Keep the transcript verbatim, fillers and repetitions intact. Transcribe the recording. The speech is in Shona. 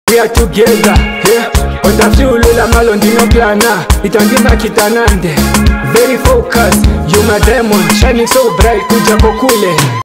we are together, yeah. Ondafulula malo ndino plana, itandima kitanande. Very focused, you my diamond, shining so bright kuja kokule.